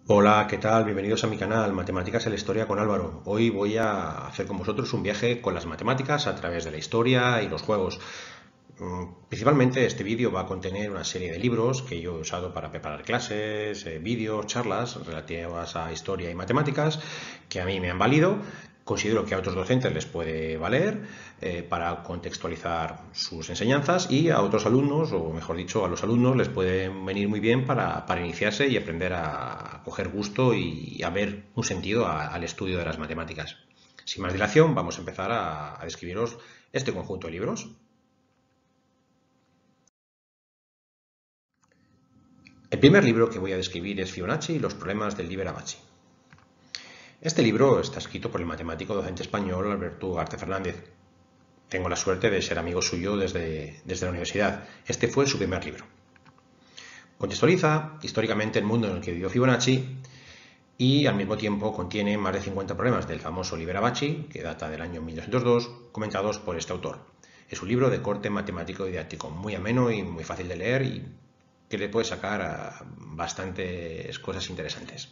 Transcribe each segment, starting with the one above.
Hola, ¿qué tal? Bienvenidos a mi canal Matemáticas en la Historia con Álvaro. Hoy voy a hacer con vosotros un viaje con las matemáticas a través de la historia y los juegos. Principalmente este vídeo va a contener una serie de libros que yo he usado para preparar clases, vídeos, charlas relativas a historia y matemáticas que a mí me han valido. Considero que a otros docentes les puede valer para contextualizar sus enseñanzas y a otros alumnos, o mejor dicho, a los alumnos les puede venir muy bien para iniciarse y aprender a coger gusto y a ver un sentido al estudio de las matemáticas. Sin más dilación, vamos a empezar a describiros este conjunto de libros. El primer libro que voy a describir es Fibonacci y los problemas del Liberabachi. Este libro está escrito por el matemático docente español Alberto Ugarte Fernández. Tengo la suerte de ser amigo suyo desde la universidad. Este fue su primer libro. Contextualiza históricamente el mundo en el que vivió Fibonacci y al mismo tiempo contiene más de 50 problemas del famoso Liberabachi, que data del año 1902, comentados por este autor. Es un libro de corte matemático y didáctico, muy ameno y muy fácil de leer y que le puede sacar bastantes cosas interesantes.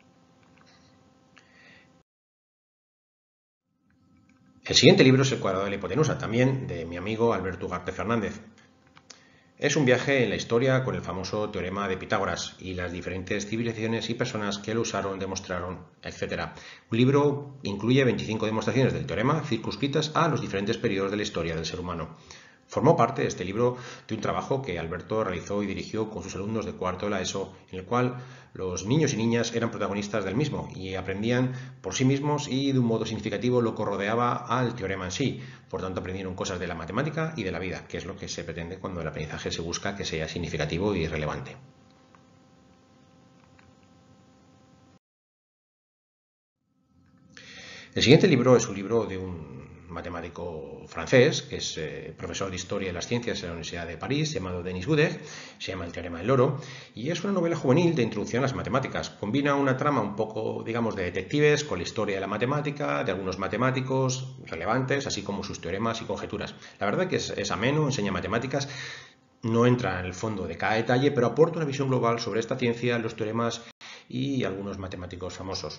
El siguiente libro es El cuadrado de la hipotenusa, también de mi amigo Alberto Ugarte Fernández. Es un viaje en la historia con el famoso teorema de Pitágoras y las diferentes civilizaciones y personas que lo usaron, demostraron, etc. Un libro incluye 25 demostraciones del teorema circunscritas a los diferentes periodos de la historia del ser humano. Formó parte este libro de un trabajo que Alberto realizó y dirigió con sus alumnos de cuarto de la ESO, en el cual los niños y niñas eran protagonistas del mismo y aprendían por sí mismos y de un modo significativo lo que rodeaba al teorema en sí. Por tanto, aprendieron cosas de la matemática y de la vida, que es lo que se pretende cuando el aprendizaje se busca que sea significativo y relevante. El siguiente libro es un libro de un matemático francés, que es profesor de Historia de las Ciencias en la Universidad de París, llamado Denis Goudeg, se llama El teorema del loro, y es una novela juvenil de introducción a las matemáticas. Combina una trama un poco, digamos, de detectives con la historia de la matemática, de algunos matemáticos relevantes, así como sus teoremas y conjeturas. La verdad que es ameno, enseña matemáticas, no entra en el fondo de cada detalle, pero aporta una visión global sobre esta ciencia, los teoremas y algunos matemáticos famosos.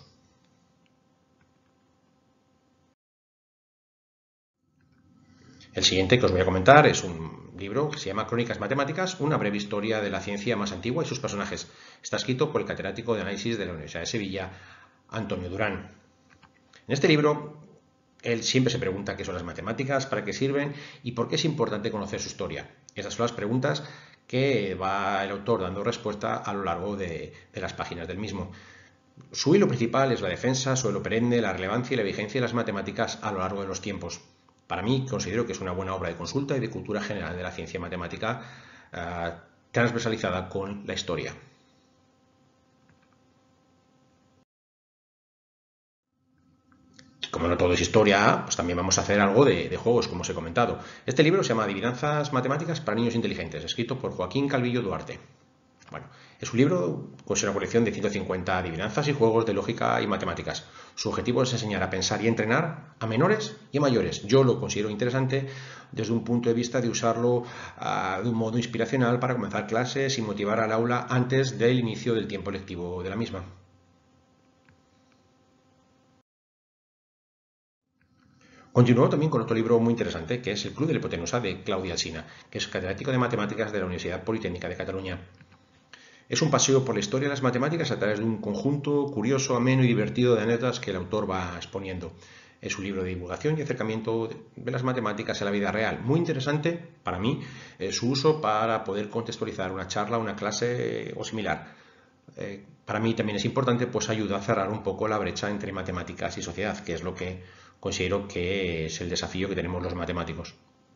El siguiente que os voy a comentar es un libro que se llama Crónicas Matemáticas, una breve historia de la ciencia más antigua y sus personajes. Está escrito por el catedrático de análisis de la Universidad de Sevilla, Antonio Durán. En este libro, él siempre se pregunta qué son las matemáticas, para qué sirven y por qué es importante conocer su historia. Esas son las preguntas que va el autor dando respuesta a lo largo de las páginas del mismo. Su hilo principal es la defensa sobre lo perenne, la relevancia y la vigencia de las matemáticas a lo largo de los tiempos. Para mí, considero que es una buena obra de consulta y de cultura general de la ciencia matemática transversalizada con la historia. Como no todo es historia, pues también vamos a hacer algo de juegos, como os he comentado. Este libro se llama Adivinanzas Matemáticas para Niños Inteligentes, escrito por Joaquín Calvillo Duarte. Bueno, es un libro con una colección de 150 adivinanzas y juegos de lógica y matemáticas. Su objetivo es enseñar a pensar y entrenar a menores y a mayores. Yo lo considero interesante desde un punto de vista de usarlo de un modo inspiracional para comenzar clases y motivar al aula antes del inicio del tiempo lectivo de la misma. Continuó también con otro libro muy interesante, que es El Club de la Hipotenusa de Claudia Alsina, que es catedrático de Matemáticas de la Universidad Politécnica de Cataluña. Es un paseo por la historia de las matemáticas a través de un conjunto curioso, ameno y divertido de anécdotas que el autor va exponiendo. Es un libro de divulgación y acercamiento de las matemáticas a la vida real. Muy interesante para mí su uso para poder contextualizar una charla, una clase o similar. Para mí también es importante, pues ayuda a cerrar un poco la brecha entre matemáticas y sociedad, que es lo que considero que es el desafío que tenemos los matemáticos.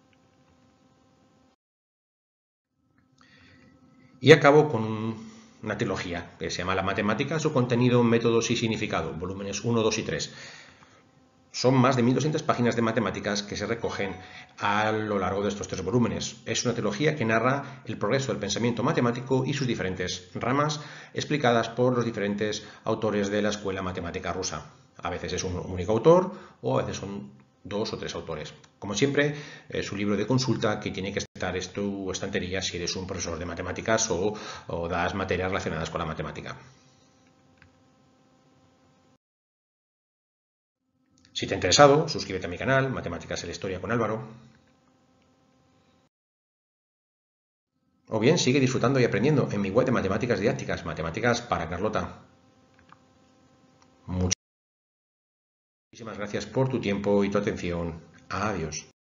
Y acabo con una trilogía que se llama La matemática, su contenido, métodos y significado, volúmenes 1, 2 y 3. Son más de 1200 páginas de matemáticas que se recogen a lo largo de estos tres volúmenes. Es una trilogía que narra el progreso del pensamiento matemático y sus diferentes ramas, explicadas por los diferentes autores de la escuela matemática rusa. A veces es un único autor o a veces son dos o tres autores. Como siempre, es un libro de consulta que tiene que estar en tu estantería si eres un profesor de matemáticas o das materias relacionadas con la matemática. Si te ha interesado, suscríbete a mi canal, Matemáticas en la Historia con Álvaro. O bien sigue disfrutando y aprendiendo en mi web de matemáticas didácticas, Matemáticas para Carlota. Muchísimas gracias por tu tiempo y tu atención. Adiós.